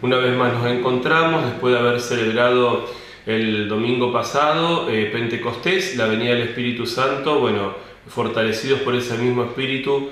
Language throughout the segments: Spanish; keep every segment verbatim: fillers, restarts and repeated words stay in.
Una vez más nos encontramos después de haber celebrado el domingo pasado eh, Pentecostés, la venida del Espíritu Santo. Bueno, fortalecidos por ese mismo Espíritu,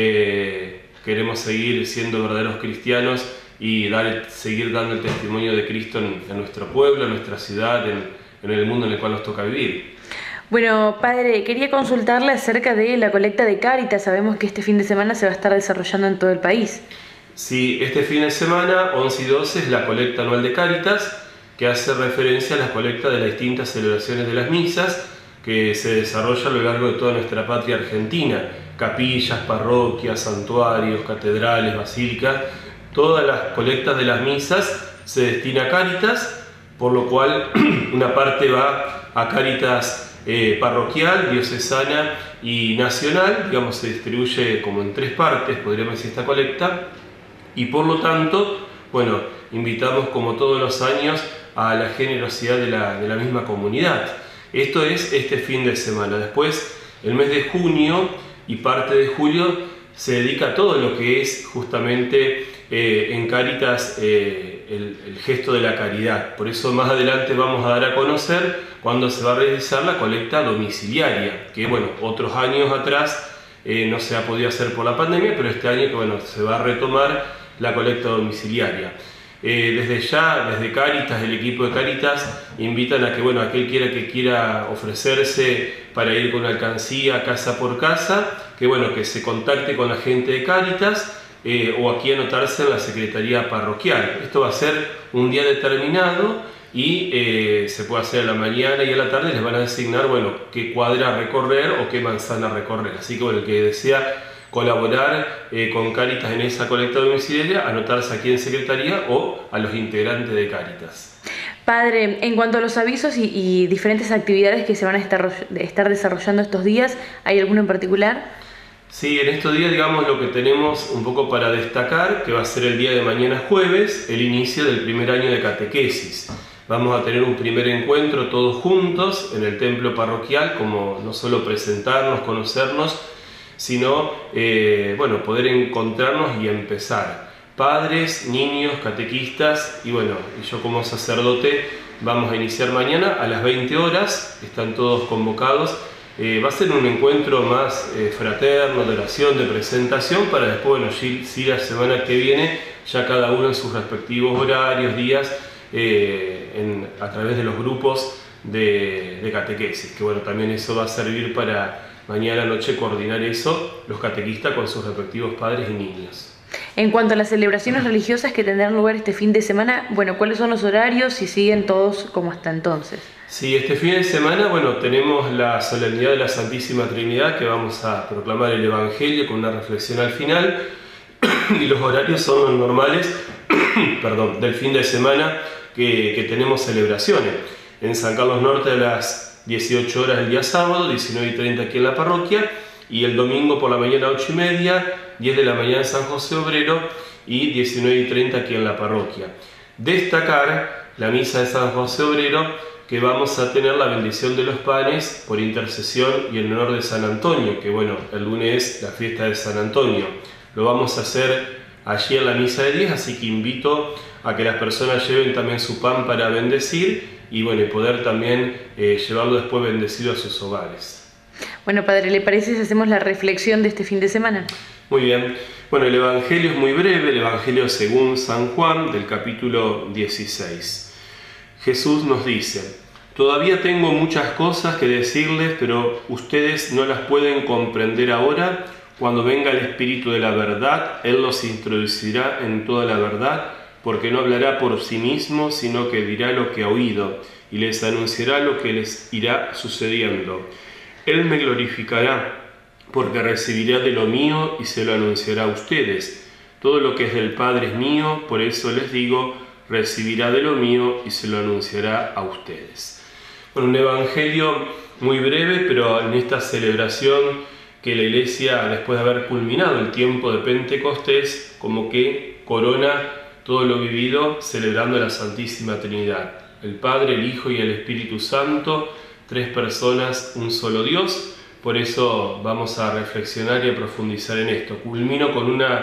eh, queremos seguir siendo verdaderos cristianos y dar, seguir dando el testimonio de Cristo en, en nuestro pueblo, en nuestra ciudad, en, en el mundo en el cual nos toca vivir. Bueno, padre, quería consultarle acerca de la colecta de Cáritas. Sabemos que este fin de semana se va a estar desarrollando en todo el país. Sí, este fin de semana, once y doce, es la colecta anual de Cáritas, que hace referencia a las colectas de las distintas celebraciones de las misas que se desarrollan a lo largo de toda nuestra patria argentina. Capillas, parroquias, santuarios, catedrales, basílicas, todas las colectas de las misas se destina a Cáritas, por lo cual una parte va a Cáritas eh, parroquial, diocesana y nacional, digamos, se distribuye como en tres partes, podríamos decir, esta colecta. Y por lo tanto, bueno, invitamos como todos los años a la generosidad de la, de la misma comunidad. Esto es este fin de semana. Después, el mes de junio y parte de julio se dedica a todo lo que es justamente eh, en Cáritas eh, el, el gesto de la caridad. Por eso más adelante vamos a dar a conocer cuándo se va a realizar la colecta domiciliaria, que bueno, otros años atrás eh, no se ha podido hacer por la pandemia, pero este año que bueno, se va a retomar la colecta domiciliaria. Eh, desde ya, desde Cáritas, el equipo de Cáritas, invitan a que, bueno, aquel quiera que quiera ofrecerse para ir con alcancía casa por casa, que bueno, que se contacte con la gente de Cáritas eh, o aquí anotarse en la Secretaría Parroquial. Esto va a ser un día determinado y eh, se puede hacer a la mañana y a la tarde les van a designar, bueno, qué cuadra recorrer o qué manzana recorrer. Así que bueno, el que desea colaborar eh, con Cáritas en esa colecta domiciliaria, anotarse aquí en Secretaría o a los integrantes de Cáritas. Padre, en cuanto a los avisos y, y diferentes actividades que se van a estar, estar desarrollando estos días, ¿hay alguno en particular? Sí, en estos días, digamos, lo que tenemos un poco para destacar, que va a ser el día de mañana jueves, el inicio del primer año de catequesis. Vamos a tener un primer encuentro todos juntos en el templo parroquial, como no solo presentarnos, conocernos, sino eh, bueno, poder encontrarnos y empezar. Padres, niños, catequistas y bueno, y yo como sacerdote vamos a iniciar mañana a las veinte horas, están todos convocados. Eh, va a ser un encuentro más eh, fraterno, de oración, de presentación, para después, bueno, sí, la semana que viene, ya cada uno en sus respectivos horarios, días, eh, en, a través de los grupos de, de catequesis, que bueno, también eso va a servir para mañana noche coordinar eso, los catequistas con sus respectivos padres y niños. En cuanto a las celebraciones religiosas que tendrán lugar este fin de semana, bueno, ¿cuáles son los horarios y siguen todos como hasta entonces? Sí, este fin de semana, bueno, tenemos la solemnidad de la Santísima Trinidad, que vamos a proclamar el Evangelio con una reflexión al final, y los horarios son los normales perdón, del fin de semana que, que tenemos celebraciones. En San Carlos Norte a las dieciocho horas el día sábado, diecinueve y treinta aquí en la parroquia, y el domingo por la mañana ocho y media, diez de la mañana en San José Obrero y diecinueve y treinta aquí en la parroquia. Destacar la misa de San José Obrero, que vamos a tener la bendición de los panes por intercesión y en honor de San Antonio, que bueno, el lunes es la fiesta de San Antonio. Lo vamos a hacer allí en la misa de diez, así que invito a que las personas lleven también su pan para bendecir y bueno, y poder también eh, llevarlo después bendecido a sus hogares. Bueno, padre, ¿le parece si hacemos la reflexión de este fin de semana? Muy bien. Bueno, el Evangelio es muy breve, el Evangelio según San Juan, del capítulo dieciséis. Jesús nos dice: todavía tengo muchas cosas que decirles, pero ustedes no las pueden comprender ahora. Cuando venga el Espíritu de la verdad, Él los introducirá en toda la verdad, porque no hablará por sí mismo, sino que dirá lo que ha oído, y les anunciará lo que les irá sucediendo. Él me glorificará, porque recibirá de lo mío y se lo anunciará a ustedes. Todo lo que es del Padre es mío, por eso les digo, recibirá de lo mío y se lo anunciará a ustedes. Bueno, un evangelio muy breve, pero en esta celebración que la Iglesia, después de haber culminado el tiempo de Pentecostés, como que corona todo lo vivido celebrando la Santísima Trinidad. El Padre, el Hijo y el Espíritu Santo, tres personas, un solo Dios. Por eso vamos a reflexionar y a profundizar en esto. Culmino con una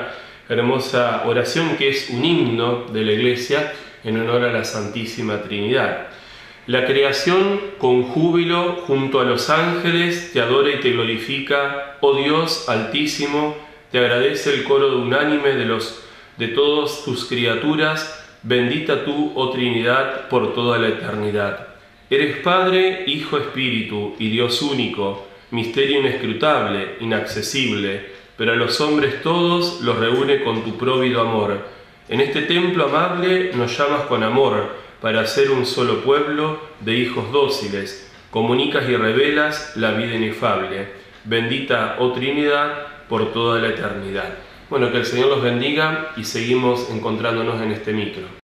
hermosa oración que es un himno de la Iglesia en honor a la Santísima Trinidad. La creación con júbilo junto a los ángeles te adora y te glorifica, oh Dios altísimo, te agradece el coro unánime de, los, de todas tus criaturas, bendita tú, oh Trinidad, por toda la eternidad. Eres Padre, Hijo, Espíritu y Dios único, misterio inescrutable, inaccesible, pero a los hombres todos los reúne con tu próvido amor. En este templo amable nos llamas con amor, para ser un solo pueblo de hijos dóciles, comunicas y revelas la vida inefable. Bendita, oh Trinidad, por toda la eternidad. Bueno, que el Señor los bendiga y seguimos encontrándonos en este micro.